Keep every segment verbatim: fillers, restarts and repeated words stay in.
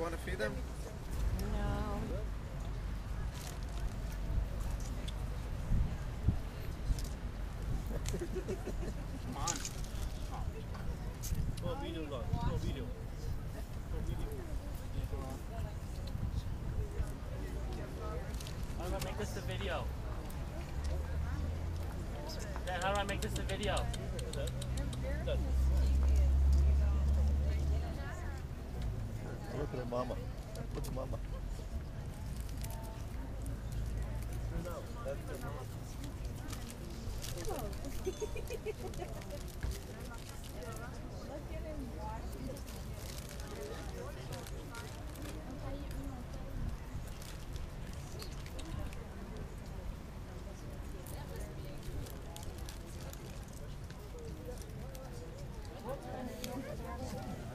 want to feed them? No. Come on. Oh. Go video, go. Go video. Go video. How do I make this a video? Dad, how do I make this a video? Look at the mama. Look at the mama. No, that's the mama.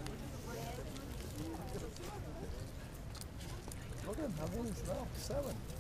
Look at him, how many is now? Seven.